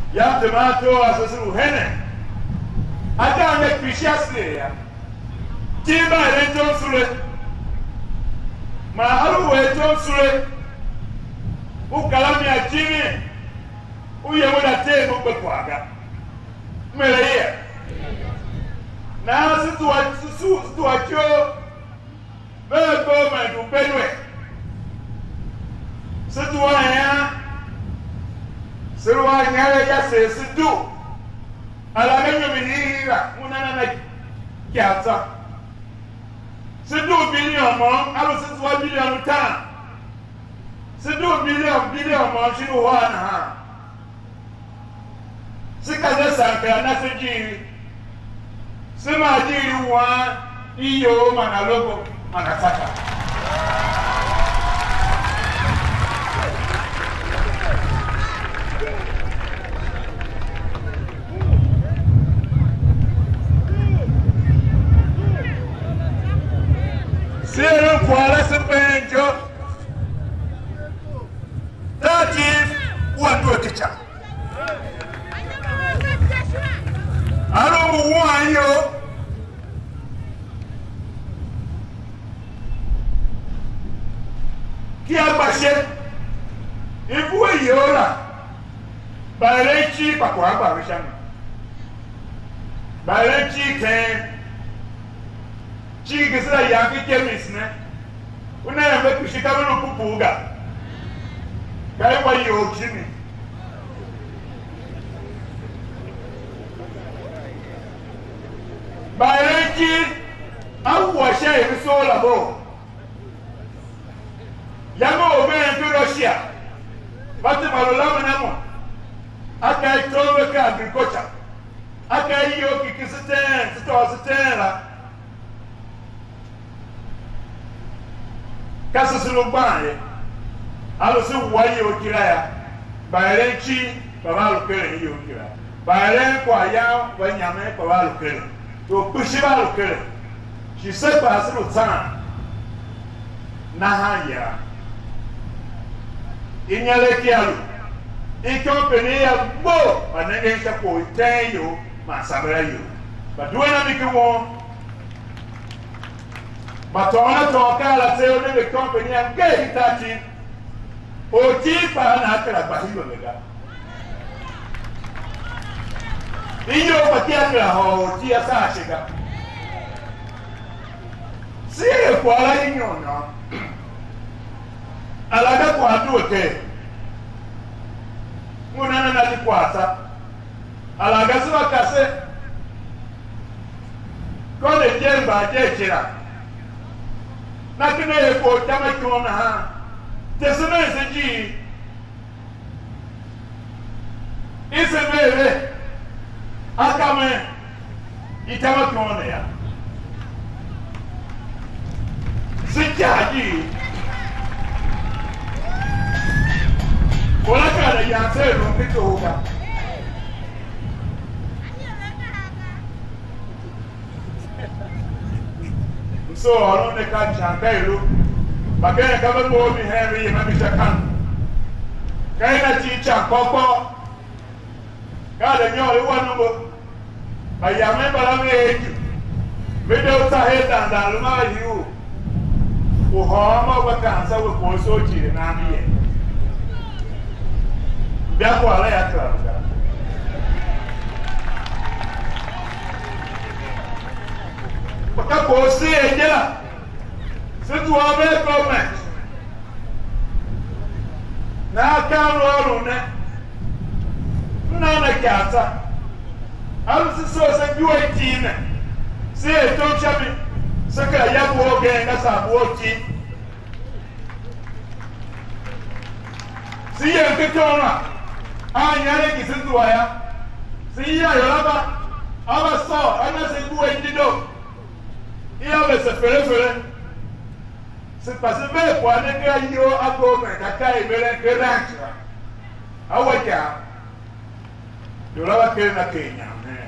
ya tomato asosu hene ata ne krisiasle ya tiba eto sure ma alu eto sure u kalami ajini u yewo da te mo gbekwaga mere ye na situacio bego ma du benwe situaia Serwa nyare ya se sidu ala menyo minira unana na kiata sidu billion mo alu sidu billion ta sidu billion mo shiru wana ha sikaze sanka na seji sema jiri wa iyo mana logo mana saka Sero kuala sepenjo tatif watu ekicha alo muwanyo kia bashe ibuwe yora barechi pakwa barishana barechi ten Chigi sila yanki kemis ne una yambe kushika meno kupuga kai kwa hiyo chini bareji au washa ibisola bo yango obe Russia bati malolama namo aka itobe ka agriculture aka hiyo kikisiten sitositela Kasa silubane alo si wayi okiraya baerenchi babalo kere hiyo okiraya baeren kwa ya wanyame babalo kere to pushi balo kere she said pa asilu tan na hanya inyale kialu I company ya bo anenge sha ko tenyo masabara yo baduena mikiwo Matona toka la seo de company and get itachi o tipa na akara bahilo lega iyo patia kra ho tia sa chega si kwa la inyona alaga kwa duote munana na likwata alaga siba kase kone jemba jechira Nakine ko tama kona ha tesene seji isebere akame itama kona ya sijaji wala kana ya sero mpito huka So I don't catch Champelo, but then I come over me Henry and Mr. Khan. Can I teach a coco? God, and you're one number. I remember I'm age. Without a head and I'll marry you. Who harm over cancer with also cheating on me. That's why I have to. Kako si ejela situ abe government na kan ro ne na kata alu si so se UAT ne si e to chabi saka ya bo ge na sa bo ti si ye ke to na anya ne ki situ aya si ya yoraba aba so ana se UAT do Iya be se fere se passe be kwa ne ka yo ago me ka kai bele ke rancha awaja yoraba ke na Kenya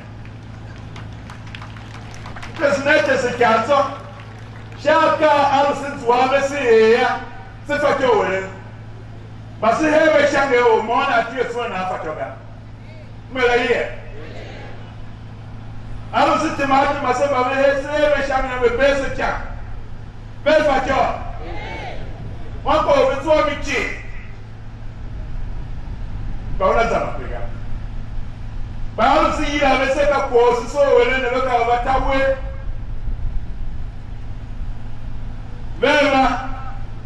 presidente se kazo shaka alsin tuabe se ya se fakyo we basi hebe shange o mona tie so na fatoga Malaria. I don't sit to myself, I'm here, say, I'm a best chap. Best for job. One call with 2 big cheap. But that's not big. But I don't see you have a set of courses, so we're in the look at that way. Very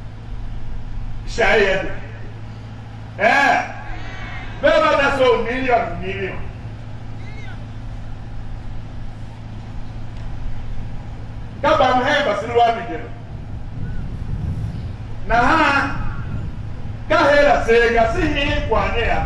shy. Eh? Very that's so million. Kabam he basilwa migeno. Na ha ka hela sega sihi kwanea.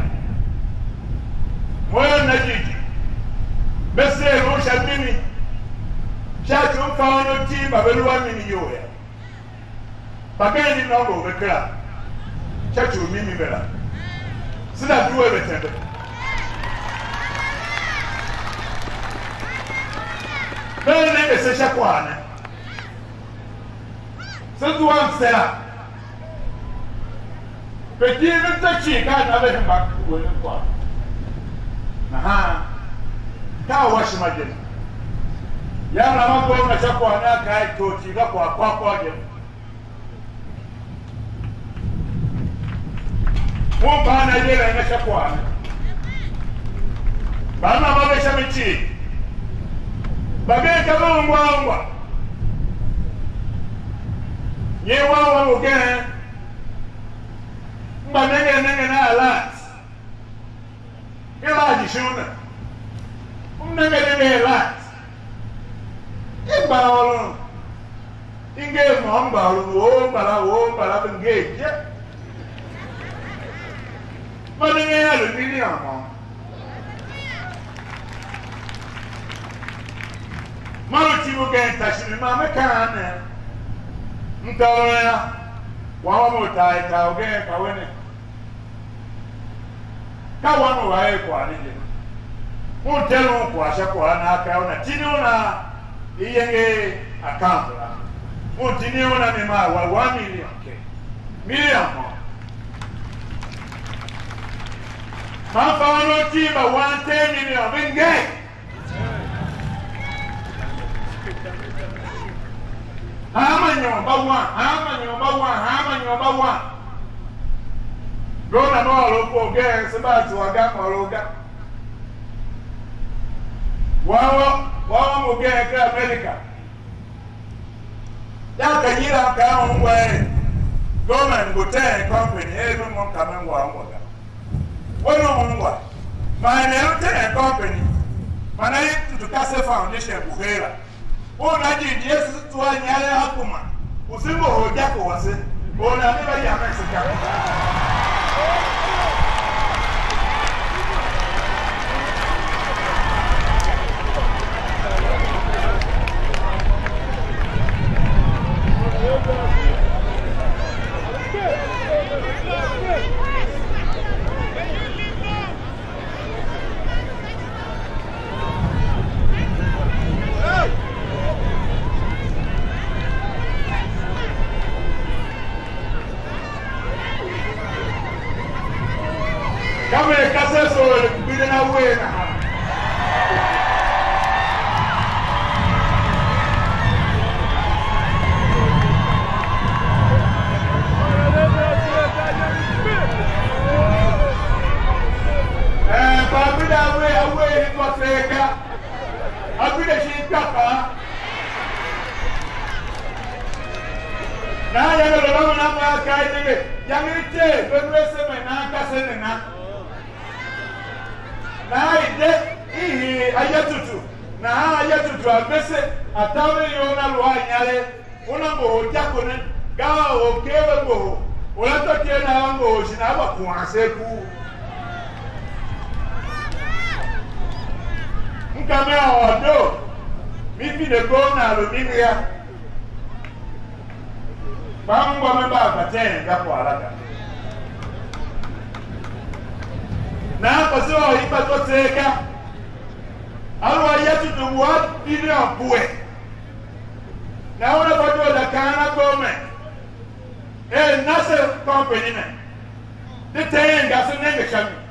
Moyo na jiji. Bese rusha mimi. Chachu mfano ti babelwa mimi yoya. Bageni nongo bekra. Chachu mimi bela. Sina duwe betende. Bele ese shakwana. Since one step, but you don't touch it, can't have him back to the one. Aha, can't wash my dinner. Young, I'm going to shop on that guy to cheat up or pop on him. One pound a year and a shop one. But I'm not going to shop it cheap. But then come on, one. Ye wa again. But nenge na lot. Ila jishuna. Nenge lot. Imba olu. Inge mamba olu wo bala bengeje. Ma nenge ya lu ni amo. Ma ti wo gen tashini ma me kan Mtawena wawa mutaita oge kawene kawano wae kwa nije mutelo kwa shakwa na akaona tini una iyenge akambula mutini una mema wa 1 million ke million mo mafa wano tiba 110 million binge Hama nyomba wa. Gona no lopo ge sebati waga maloga. Wawa mo ge ka America. Ya kanyira ka onwe. Gona ngote company ebe mo kama wa ngoga. Wono ngwa. Mana yote company. Mana yitu tukase foundation buhera. Ona jiji Yesu tuanyale hakuma. Usimbo hoja kwa wase. Ona mimi bali amesika. Company, the 10 gas and